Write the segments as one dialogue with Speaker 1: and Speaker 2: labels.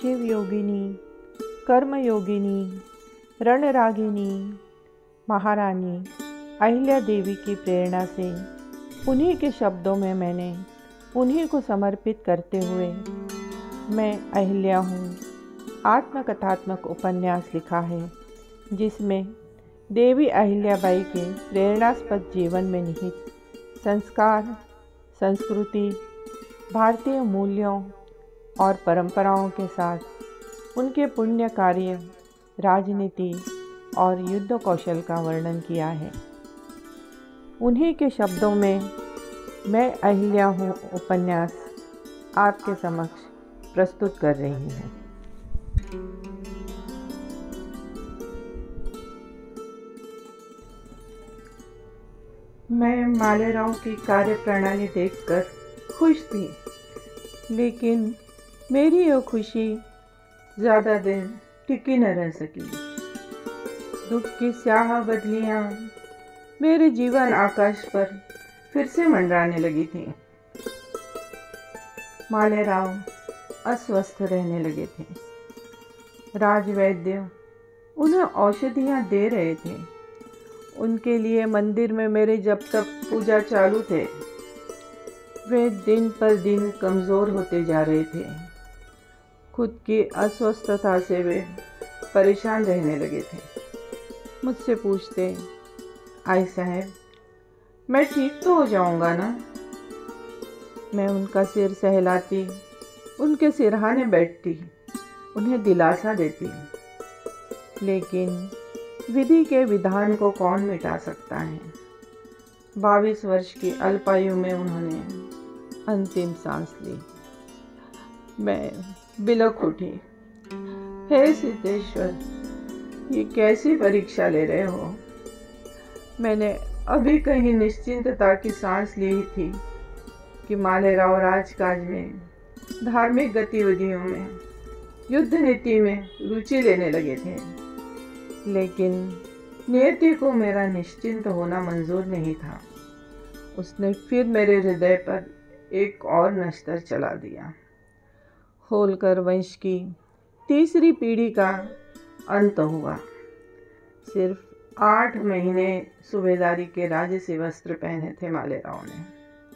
Speaker 1: शिव योगिनी, कर्म योगिनी, रणरागिनी महारानी अहिल्या देवी की प्रेरणा से उन्हीं के शब्दों में मैंने उन्हीं को समर्पित करते हुए मैं अहिल्या हूँ आत्मकथात्मक उपन्यास लिखा है, जिसमें देवी अहिल्याबाई के प्रेरणास्पद जीवन में निहित संस्कार, संस्कृति, भारतीय मूल्यों और परंपराओं के साथ उनके पुण्य कार्य, राजनीति और युद्ध कौशल का वर्णन किया है। उन्हीं के शब्दों में मैं अहिल्या हूँ उपन्यास आपके समक्ष प्रस्तुत कर रही हूँ। मैं मालेराव की कार्यप्रणाली देखकर खुश थी, लेकिन मेरी यह खुशी ज़्यादा देर टिकी न रह सकी। दुख की स्याह बदलियाँ मेरे जीवन आकाश पर फिर से मंडराने लगी थी। मालेराव अस्वस्थ रहने लगे थे। राजवैद्य उन्हें औषधियाँ दे रहे थे। उनके लिए मंदिर में मेरे जब तक पूजा चालू थे। वे दिन पर दिन कमज़ोर होते जा रहे थे। खुद की अस्वस्थता से वे परेशान रहने लगे थे। मुझसे पूछते, आई साहब, मैं ठीक तो हो जाऊंगा ना? मैं उनका सिर सहलाती, उनके सिरहाने बैठती, उन्हें दिलासा देती। लेकिन विधि के विधान को कौन मिटा सकता है? 22 वर्ष की अल्पायु में उन्होंने अंतिम सांस ली। मैं बिलख उठी। हे सिद्धेश्वर, ये कैसी परीक्षा ले रहे हो? मैंने अभी कहीं निश्चिंतता की सांस ली थी कि मालेराव राजकाज में, धार्मिक गतिविधियों में, युद्ध नीति में रुचि लेने लगे थे। लेकिन नियति को मेरा निश्चिंत होना मंजूर नहीं था। उसने फिर मेरे हृदय पर एक और नश्तर चला दिया। होलकर वंश की तीसरी पीढ़ी का अंत हुआ। सिर्फ 8 महीने सूबेदारी के राजसी वस्त्र पहने थे मालेराव ने।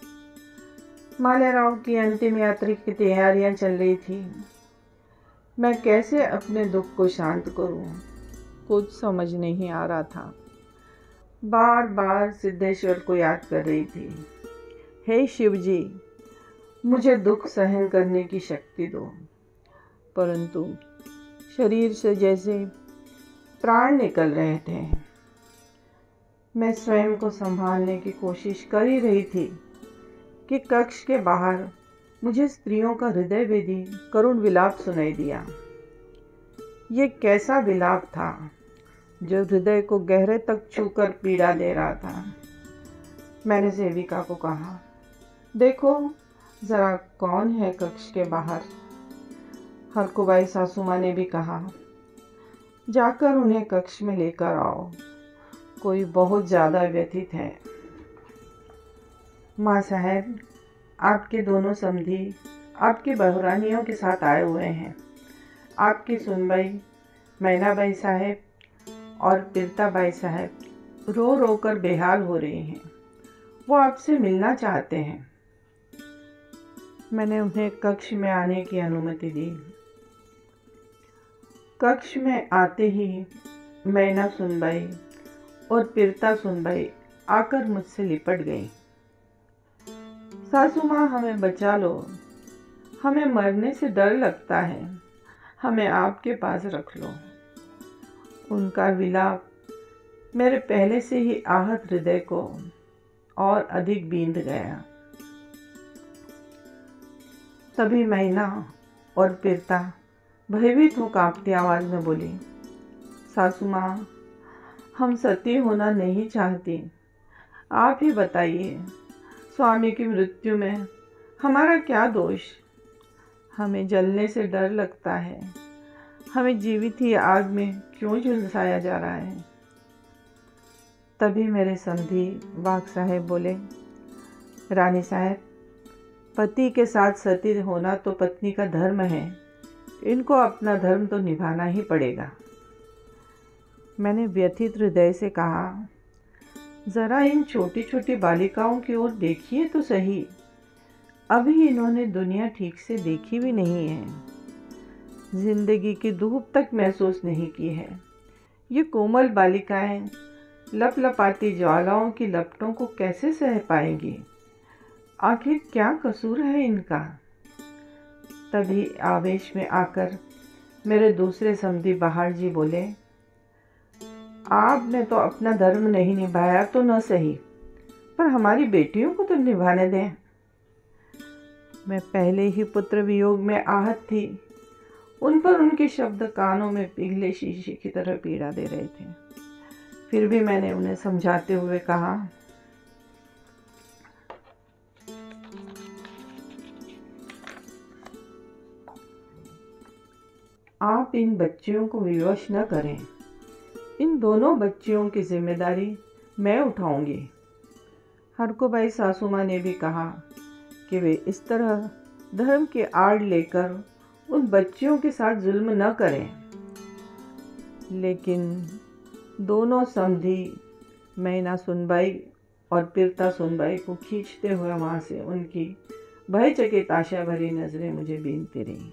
Speaker 1: मालेराव की अंतिम यात्रा की तैयारियां चल रही थी। मैं कैसे अपने दुख को शांत करूं, कुछ समझ नहीं आ रहा था। बार बार सिद्धेश्वर को याद कर रही थी। हे शिव जी, मुझे दुख सहन करने की शक्ति दो। परंतु शरीर से जैसे प्राण निकल रहे थे। मैं स्वयं को संभालने की कोशिश कर ही रही थी कि कक्ष के बाहर मुझे स्त्रियों का हृदय वेदी करुण विलाप सुनाई दिया। ये कैसा विलाप था जो हृदय को गहरे तक छूकर पीड़ा दे रहा था। मैंने सेविका को कहा, देखो जरा कौन है कक्ष के बाहर। हरकुबाई सासू माँ ने भी कहा, जाकर उन्हें कक्ष में लेकर आओ, कोई बहुत ज़्यादा व्यथित है। माँ साहब, आपके दोनों समधी आपकी बहुरानियों के साथ आए हुए हैं। आपकी सुनबाई मैनाबाई साहब और पिरताबाई साहब रो रो कर बेहाल हो रही हैं। वो आपसे मिलना चाहते हैं। मैंने उन्हें कक्ष में आने की अनुमति दी। कक्ष में आते ही मैना सुनबाई और पिरता सुनबाई आकर मुझसे लिपट गई। सासू माँ, हमें बचा लो, हमें मरने से डर लगता है, हमें आपके पास रख लो। उनका विलाप मेरे पहले से ही आहत हृदय को और अधिक बींध गया। तभी मैना और पिरता भयभीत हो कांपती आवाज में बोली, सासू माँ, हम सती होना नहीं चाहती। आप ही बताइए, स्वामी की मृत्यु में हमारा क्या दोष? हमें जलने से डर लगता है। हमें जीवित ही आग में क्यों झुलसाया जा रहा है? तभी मेरे समधी वाघ साहेब बोले, रानी साहब, पति के साथ सती होना तो पत्नी का धर्म है, इनको अपना धर्म तो निभाना ही पड़ेगा। मैंने व्यथित हृदय से कहा, ज़रा इन छोटी छोटी बालिकाओं की ओर देखिए तो सही। अभी इन्होंने दुनिया ठीक से देखी भी नहीं है, जिंदगी की धूप तक महसूस नहीं की है। ये कोमल बालिकाएं लपलपाती ज्वालाओं की लपटों को कैसे सह पाएंगी? आखिर क्या कसूर है इनका? तभी आवेश में आकर मेरे दूसरे समधी बहार जी बोले, आपने तो अपना धर्म नहीं निभाया तो न सही, पर हमारी बेटियों को तो निभाने दें। मैं पहले ही पुत्र वियोग में आहत थी, उन पर उनके शब्द कानों में पिघले शीशे की तरह पीड़ा दे रहे थे। फिर भी मैंने उन्हें समझाते हुए कहा, आप इन बच्चियों को विवश न करें। इन दोनों बच्चियों की जिम्मेदारी मैं उठाऊंगी। हरकोबाई सासू माँ ने भी कहा कि वे इस तरह धर्म की आड़ लेकर उन बच्चियों के साथ जुल्म न करें। लेकिन दोनों समधी मैना सुनबाई और पिरता सुनबाई को खींचते हुए वहाँ से उनकी भयचकित आशा भरी नजरें मुझे बीनती रहीं।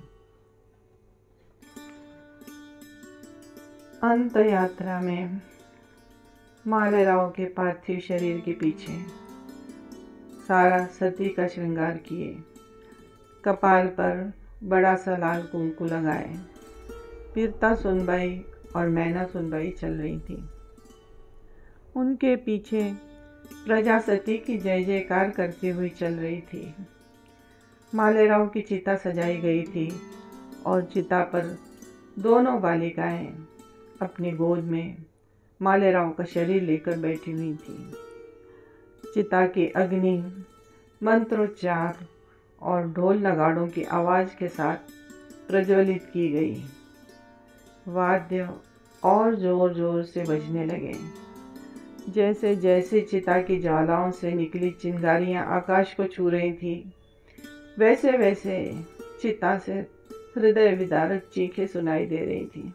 Speaker 1: अंत यात्रा में मालेराव के पार्थिव शरीर के पीछे सारा सती का श्रृंगार किए, कपाल पर बड़ा सा लाल कुंकु लगाए पिरता सुनबाई और मैना सुनबाई चल रही थी। उनके पीछे प्रजा सती की जय जयकार करती हुई चल रही थी। मालेराव की चिता सजाई गई थी और चिता पर दोनों बालिकाएं अपनी गोद में मालेराव का शरीर लेकर बैठी हुई थी। चिता की अग्नि मंत्रोच्चार और ढोल नगाड़ों की आवाज़ के साथ प्रज्वलित की गई। वाद्य और जोर जोर से बजने लगे। जैसे जैसे चिता की ज्वालाओं से निकली चिंगारियां आकाश को छू रही थी, वैसे वैसे चिता से हृदय विदारक चीखें सुनाई दे रही थी।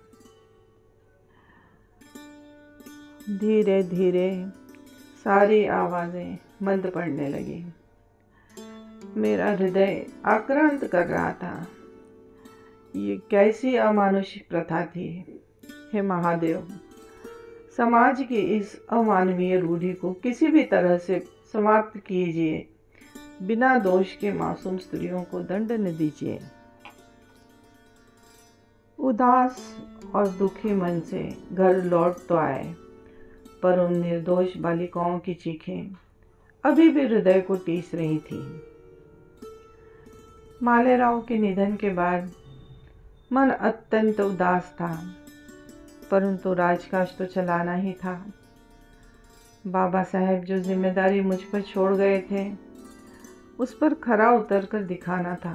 Speaker 1: धीरे धीरे सारी आवाज़ें मंद पड़ने लगी। मेरा हृदय आक्रांत कर रहा था। ये कैसी अमानुषिक प्रथा थी। हे महादेव, समाज की इस अमानवीय रूढ़ी को किसी भी तरह से समाप्त कीजिए। बिना दोष के मासूम स्त्रियों को दंड न दीजिए। उदास और दुखी मन से घर लौट तो आए, पर उन निर्दोष बालिकाओं की चीखें अभी भी हृदय को टीस रही थी। मालेराव के निधन के बाद मन अत्यंत उदास था, परंतु राजकाज तो चलाना ही था। बाबा साहेब जो जिम्मेदारी मुझ पर छोड़ गए थे, उस पर खरा उतर कर दिखाना था।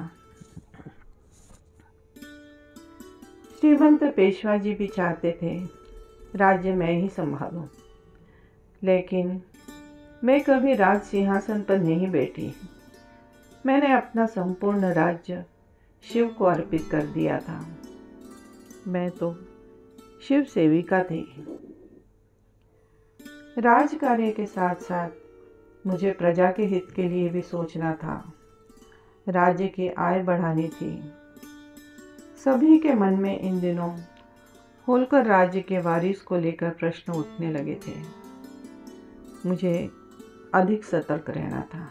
Speaker 1: श्रीमंत पेशवा जी भी चाहते थे राज्य मैं ही संभालूं, लेकिन मैं कभी राज सिंहासन पर नहीं बैठी। मैंने अपना संपूर्ण राज्य शिव को अर्पित कर दिया था। मैं तो शिव सेविका थी। राजकार्य के साथ साथ मुझे प्रजा के हित के लिए भी सोचना था। राज्य की आय बढ़ानी थी। सभी के मन में इन दिनों होलकर राज्य के वारिस को लेकर प्रश्न उठने लगे थे। मुझे अधिक सतर्क रहना था।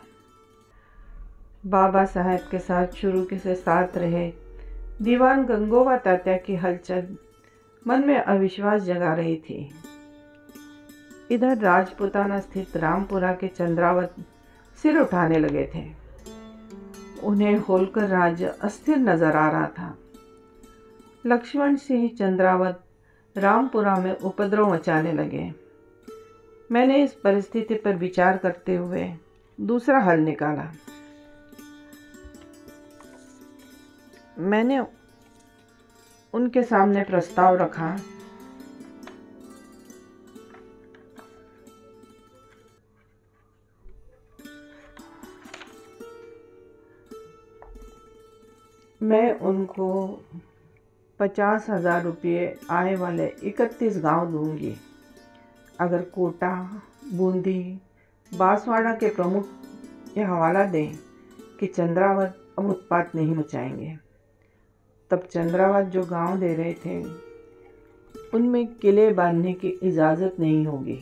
Speaker 1: बाबा साहेब के साथ शुरू से साथ रहे दीवान गंगोबा तात्या की हलचल मन में अविश्वास जगा रही थी। इधर राजपुताना स्थित रामपुरा के चंद्रावत सिर उठाने लगे थे। उन्हें होलकर राज्य अस्थिर नजर आ रहा था। लक्ष्मण सिंह चंद्रावत रामपुरा में उपद्रव मचाने लगे। मैंने इस परिस्थिति पर विचार करते हुए दूसरा हल निकाला। मैंने उनके सामने प्रस्ताव रखा। मैं उनको 50,000 रुपये आय वाले 31 गांव दूंगी अगर कोटा, बूंदी, बांसवाड़ा के प्रमुख यह हवाला दें कि चंद्रावत अब उत्पात नहीं मचाएंगे। तब चंद्रावत जो गांव दे रहे थे उनमें किले बांधने की इजाज़त नहीं होगी।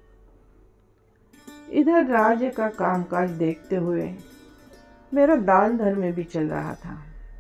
Speaker 1: इधर राज्य का कामकाज देखते हुए मेरा दान धर्म भी चल रहा था।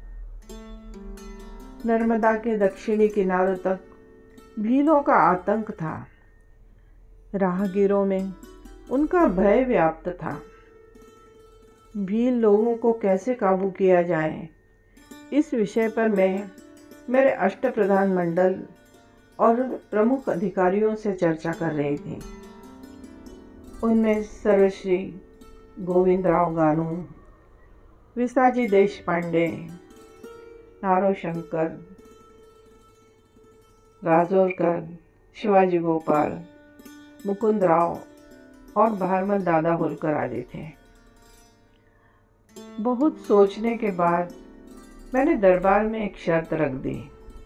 Speaker 1: नर्मदा के दक्षिणी किनारों तक भीलों का आतंक था। राहगीरों में उनका भय व्याप्त था। भील लोगों को कैसे काबू किया जाए, इस विषय पर मैं मेरे अष्टप्रधान मंडल और प्रमुख अधिकारियों से चर्चा कर रही थी। उनमें सर्वश्री गोविंदराव गानू, विसाजी देशपांडे, नारो शंकर, राजोरकर, शिवाजी गोपाल, मुकुंदराव और भारमल दादा होलकर आदि थे। बहुत सोचने के बाद मैंने दरबार में एक शर्त रख दी।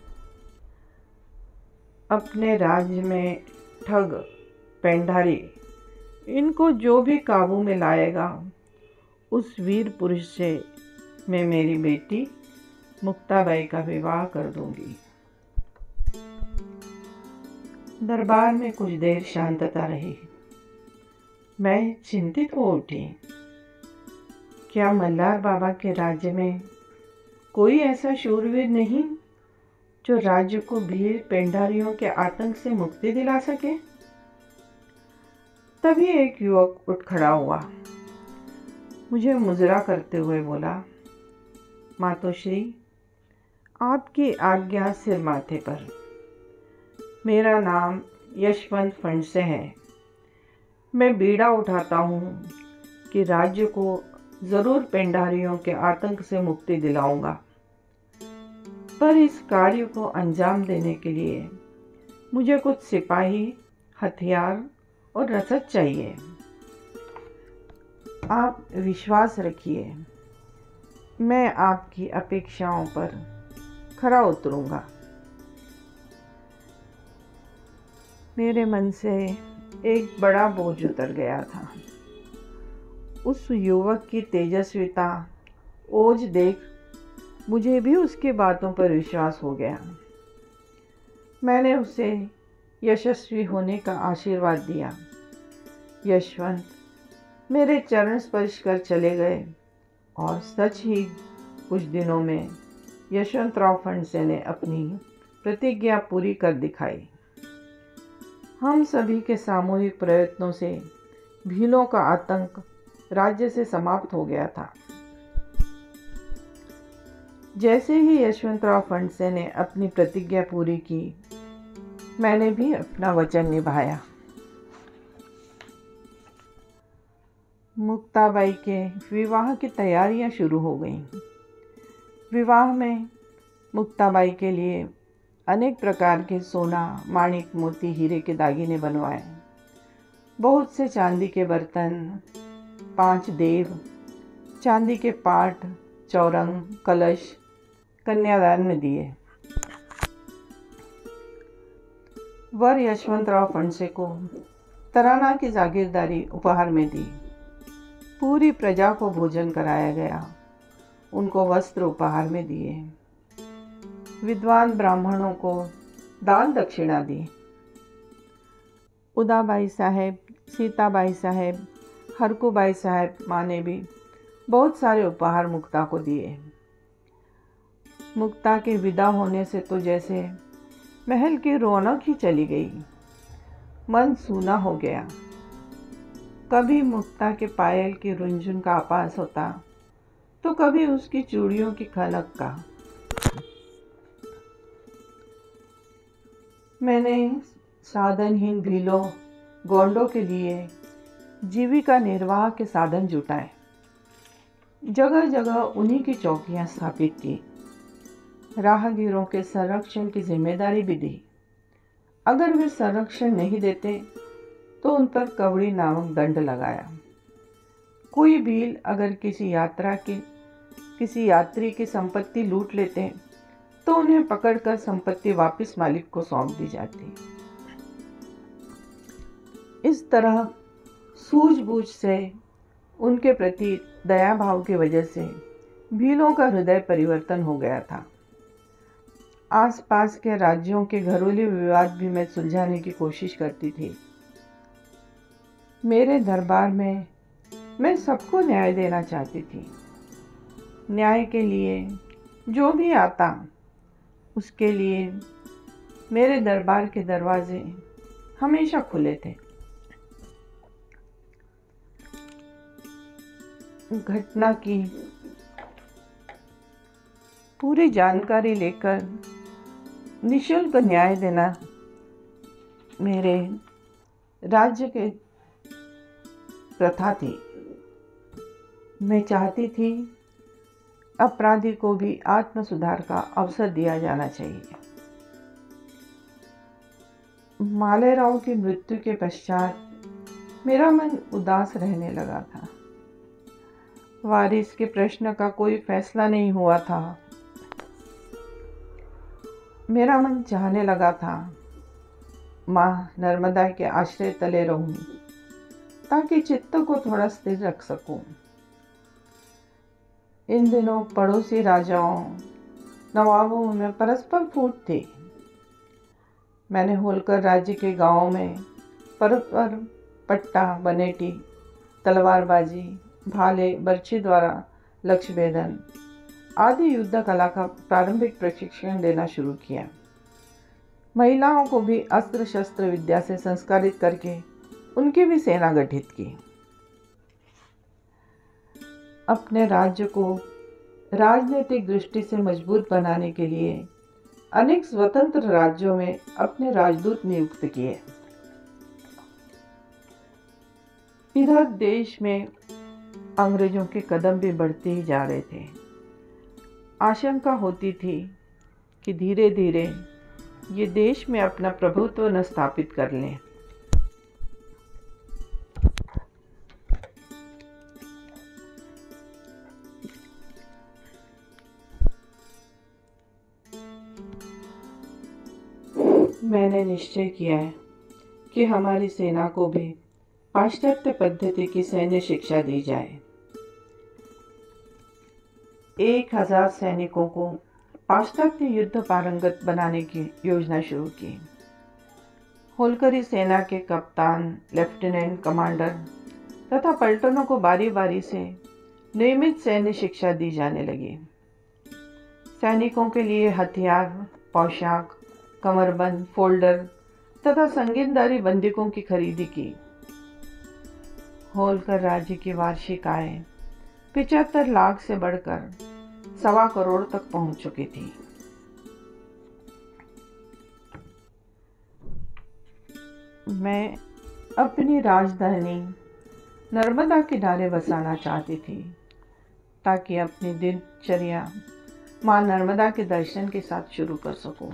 Speaker 1: अपने राज्य में ठग, पेंढारी, इनको जो भी काबू में लाएगा उस वीर पुरुष से मैं मेरी बेटी मुक्ताबाई का विवाह कर दूंगी। दरबार में कुछ देर शांतता रही। मैं चिंतित हो उठी। क्या मल्हार बाबा के राज्य में कोई ऐसा शूरवीर नहीं जो राज्य को भीड़ पेंढारियों के आतंक से मुक्ति दिला सके? तभी एक युवक उठ खड़ा हुआ, मुझे मुजरा करते हुए बोला, मातोश्री, आपकी आज्ञा सिर माथे पर। मेरा नाम यशवंत फणसे है। मैं बीड़ा उठाता हूँ कि राज्य को ज़रूर पेंढारियों के आतंक से मुक्ति दिलाऊंगा, पर इस कार्य को अंजाम देने के लिए मुझे कुछ सिपाही, हथियार और रसद चाहिए। आप विश्वास रखिए, मैं आपकी अपेक्षाओं पर खरा उतरूंगा। मेरे मन से एक बड़ा बोझ उतर गया था। उस युवक की तेजस्विता, ओज देख मुझे भी उसकी बातों पर विश्वास हो गया। मैंने उसे यशस्वी होने का आशीर्वाद दिया। यशवंत मेरे चरण स्पर्श कर चले गए और सच ही कुछ दिनों में यशवंतराव फणसे ने अपनी प्रतिज्ञा पूरी कर दिखाई। हम सभी के सामूहिक प्रयत्नों से भीलों का आतंक राज्य से समाप्त हो गया था। जैसे ही यशवंतराव फणसे ने अपनी प्रतिज्ञा पूरी की, मैंने भी अपना वचन निभाया। मुक्ताबाई के विवाह की तैयारियां शुरू हो गईं। विवाह में मुक्ताबाई के लिए अनेक प्रकार के सोना, माणिक, मोती, हीरे के दागिने बनवाए। बहुत से चांदी के बर्तन, 5 देव, चांदी के पाट, चौरंग, कलश कन्यादान में दिए। वर यशवंतराव फणसे को तराना की जागीरदारी उपहार में दी। पूरी प्रजा को भोजन कराया गया। उनको वस्त्र उपहार में दिए। विद्वान ब्राह्मणों को दान दक्षिणा दी। उदाबाई साहेब, सीताबाई साहेब, हरकूबाई साहेब माँ ने भी बहुत सारे उपहार मुक्ता को दिए। मुक्ता के विदा होने से तो जैसे महल की रौनक ही चली गई। मन सूना हो गया। कभी मुक्ता के पायल की रुंझुन का आभास होता, तो कभी उसकी चूड़ियों की खनक का। मैंने साधनहीन भीलों, गोंडों के लिए जीविका निर्वाह के साधन जुटाए। जगह जगह उन्हीं की चौकियां स्थापित की। राहगीरों के संरक्षण की जिम्मेदारी भी दी। अगर वे संरक्षण नहीं देते तो उन पर कवड़ी नामक दंड लगाया। कोई भील अगर किसी यात्री की संपत्ति लूट लेते तो उन्हें पकड़कर संपत्ति वापस मालिक को सौंप दी जाती। इस तरह सूझबूझ से उनके प्रति दया भाव की वजह से भीलों का हृदय परिवर्तन हो गया था। आसपास के राज्यों के घरेलू विवाद भी मैं सुलझाने की कोशिश करती थी। मेरे दरबार में मैं सबको न्याय देना चाहती थी। न्याय के लिए जो भी आता उसके लिए मेरे दरबार के दरवाजे हमेशा खुले थे। घटना की पूरी जानकारी लेकर निशुल्क न्याय देना मेरे राज्य के प्रथा थी। मैं चाहती थी अपराधी को भी आत्म सुधार का अवसर दिया जाना चाहिए। मालेराव की मृत्यु के पश्चात मेरा मन उदास रहने लगा था। वारिस के प्रश्न का कोई फैसला नहीं हुआ था। मेरा मन चाहने लगा था माँ नर्मदा के आश्रय तले रहूं ताकि चित्त को थोड़ा स्थिर रख सकूं। इन दिनों पड़ोसी राजाओं नवाबों में परस्पर फूट थी। मैंने होलकर राज्य के गांवों में परस्पर पट्टा, बनेटी, तलवारबाजी, भाले, बर्छी द्वारा लक्ष्य भेदन आदि युद्ध कला का प्रारंभिक प्रशिक्षण देना शुरू किया। महिलाओं को भी अस्त्र शस्त्र विद्या से संस्कारित करके उनकी भी सेना गठित की। अपने राज्य को राजनीतिक दृष्टि से मजबूत बनाने के लिए अनेक स्वतंत्र राज्यों में अपने राजदूत नियुक्त किए। इधर देश में अंग्रेजों के कदम भी बढ़ते ही जा रहे थे। आशंका होती थी कि धीरे धीरे ये देश में अपना प्रभुत्व न स्थापित कर लें। मैंने निश्चय किया है कि हमारी सेना को भी पाश्चात्य पद्धति की सैन्य शिक्षा दी जाए। 1000 सैनिकों को पाश्चात्य युद्ध पारंगत बनाने की योजना शुरू की। होलकरी सेना के कप्तान, लेफ्टिनेंट, कमांडर तथा पलटनों को बारी बारी से नियमित सैन्य शिक्षा दी जाने लगी। सैनिकों के लिए हथियार, पोशाक, कमरबंद, फोल्डर तथा संगीनदारी बंदूकों की खरीदी की। होलकर राज्य की वार्षिक आय 75 लाख से बढ़कर 1.25 करोड़ तक पहुंच चुकी थी। मैं अपनी राजधानी नर्मदा किनारे बसाना चाहती थी ताकि अपनी दिनचर्या माँ नर्मदा के दर्शन के साथ शुरू कर सकूं।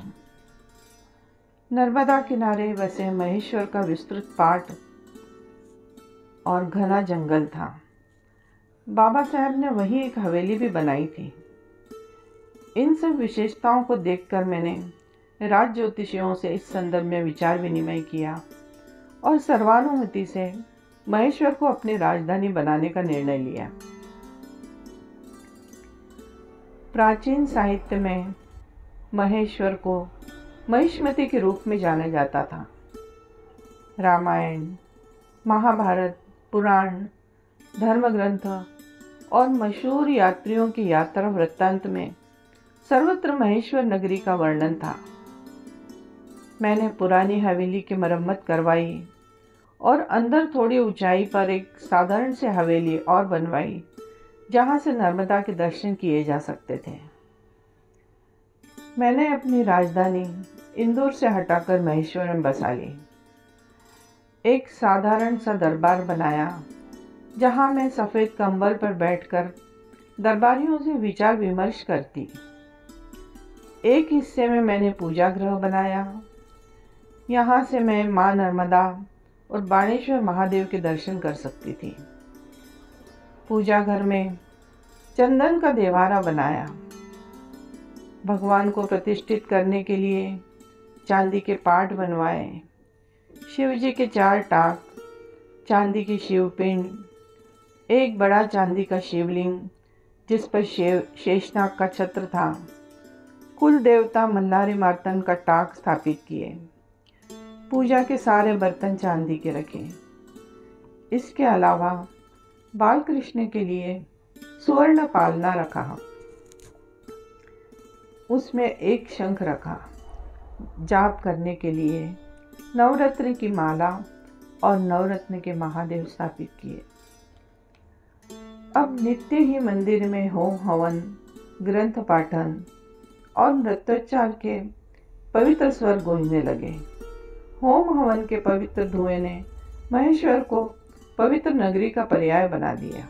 Speaker 1: नर्मदा किनारे बसे महेश्वर का विस्तृत पाट और घना जंगल था। बाबा साहब ने वहीं एक हवेली भी बनाई थी। इन सब विशेषताओं को देखकर मैंने राज ज्योतिषियों से इस संदर्भ में विचार विनिमय किया और सर्वानुमति से महेश्वर को अपनी राजधानी बनाने का निर्णय लिया। प्राचीन साहित्य में महेश्वर को महिष्मति के रूप में जाना जाता था। रामायण, महाभारत, पुराण, धर्म ग्रंथ और मशहूर यात्रियों की यात्रा वृत्तांत में सर्वत्र महेश्वर नगरी का वर्णन था। मैंने पुरानी हवेली की मरम्मत करवाई और अंदर थोड़ी ऊंचाई पर एक साधारण सी हवेली और बनवाई जहां से नर्मदा के दर्शन किए जा सकते थे। मैंने अपनी राजधानी इंदौर से हटाकर महेश्वर में बसा ली। एक साधारण सा दरबार बनाया जहां मैं सफ़ेद कंबल पर बैठकर दरबारियों से विचार विमर्श करती। एक हिस्से में मैंने पूजा गृह बनाया। यहाँ से मैं माँ नर्मदा और बाणेश्वर महादेव के दर्शन कर सकती थी। पूजा घर में चंदन का देवारा बनाया। भगवान को प्रतिष्ठित करने के लिए चांदी के पाट बनवाए। शिव जी के 4 टाक, चांदी की शिवपिंड, एक बड़ा चांदी का शिवलिंग जिस पर शेषनाग का छत्र था, कुल देवता मल्हारी मार्तंड का टाक स्थापित किए। पूजा के सारे बर्तन चांदी के रखे। इसके अलावा बाल कृष्ण के लिए सुवर्ण पालना रखा, उसमें एक शंख रखा। जाप करने के लिए नवरत्न की माला और नवरत्न के महादेव स्थापित किए। अब नित्य ही मंदिर में होम हवन, ग्रंथ पाठन और नृत्योच्चार के पवित्र स्वर गूंजने लगे। होम हवन के पवित्र धुएं ने महेश्वर को पवित्र नगरी का पर्याय बना दिया।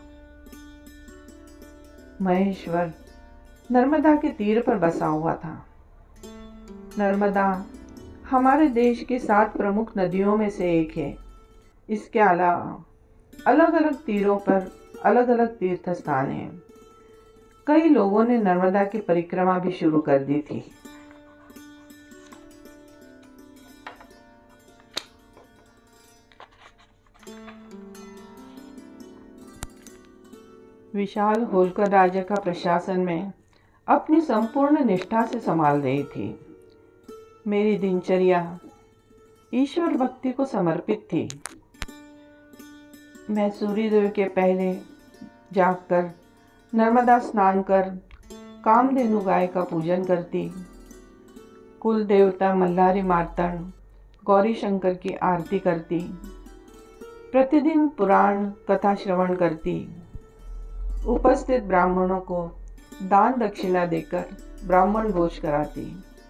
Speaker 1: महेश्वर नर्मदा के तीर पर बसा हुआ था। नर्मदा हमारे देश की 7 प्रमुख नदियों में से एक है। इसके अलावा अलग अलग तीरों पर अलग अलग तीर्थ स्थान हैं। कई लोगों ने नर्मदा की परिक्रमा भी शुरू कर दी थी। विशाल होलकर राज्य का प्रशासन में अपनी संपूर्ण निष्ठा से संभाल रही थी। मेरी दिनचर्या ईश्वर भक्ति को समर्पित थी। मैं सूर्योदय के पहले जागकर नर्मदा स्नान कर कामधेनु गाय का पूजन करती, कुल देवता मल्हारी मार्तंड गौरी शंकर की आरती करती, प्रतिदिन पुराण कथा श्रवण करती, उपस्थित ब्राह्मणों को दान दक्षिणा देकर ब्राह्मण भोज कराती।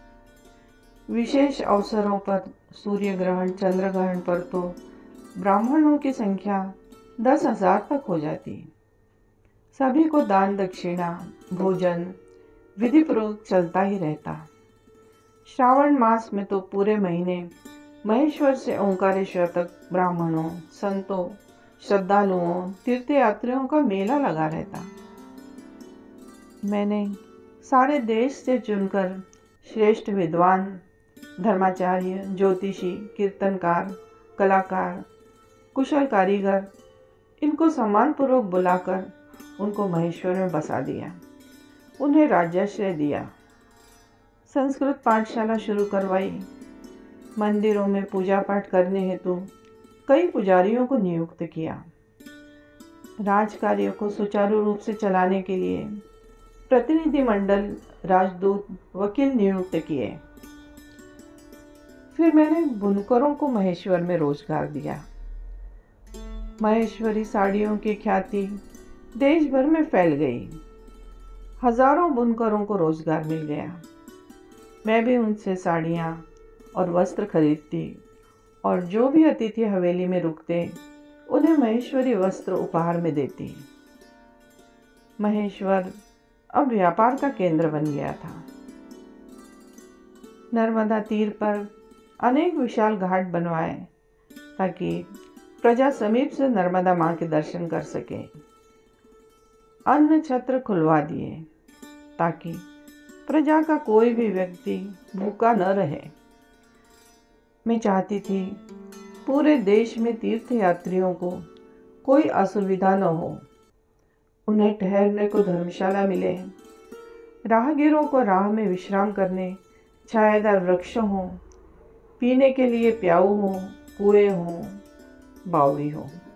Speaker 1: विशेष अवसरों पर सूर्य ग्रहण, चंद्र ग्रहण पर तो ब्राह्मणों की संख्या 10,000 तक हो जाती। सभी को दान दक्षिणा, भोजन विधिपूर्वक चलता ही रहता। श्रावण मास में तो पूरे महीने महेश्वर से ओंकारेश्वर तक ब्राह्मणों, संतों, श्रद्धालुओं, तीर्थयात्रियों का मेला लगा रहता। मैंने सारे देश से चुनकर श्रेष्ठ विद्वान, धर्माचार्य, ज्योतिषी, कीर्तनकार, कलाकार, कुशल कारीगर, इनको सम्मानपूर्वक बुलाकर उनको महेश्वर में बसा दिया। उन्हें राज्याश्रय दिया। संस्कृत पाठशाला शुरू करवाई। मंदिरों में पूजा पाठ करने हेतु कई पुजारियों को नियुक्त किया। राजकार्यों को सुचारू रूप से चलाने के लिए प्रतिनिधि मंडल, राजदूत, वकील नियुक्त किए। फिर मैंने बुनकरों को महेश्वर में रोजगार दिया। महेश्वरी साड़ियों की ख्याति देश भर में फैल गई। हजारों बुनकरों को रोजगार मिल गया। मैं भी उनसे साड़ियाँ और वस्त्र खरीदती और जो भी अतिथि हवेली में रुकते उन्हें महेश्वरी वस्त्र उपहार में देती। महेश्वर अब व्यापार का केंद्र बन गया था। नर्मदा तीर पर अनेक विशाल घाट बनवाए ताकि प्रजा समीप से नर्मदा माँ के दर्शन कर सके। अन्न छत्र खुलवा दिए ताकि प्रजा का कोई भी व्यक्ति भूखा न रहे। मैं चाहती थी पूरे देश में तीर्थयात्रियों को कोई असुविधा न हो, उन्हें ठहरने को धर्मशाला मिले, राहगीरों को राह में विश्राम करने छायादार वृक्ष हों, पीने के लिए प्याऊ हों, कुएं हों, बावड़ी हो।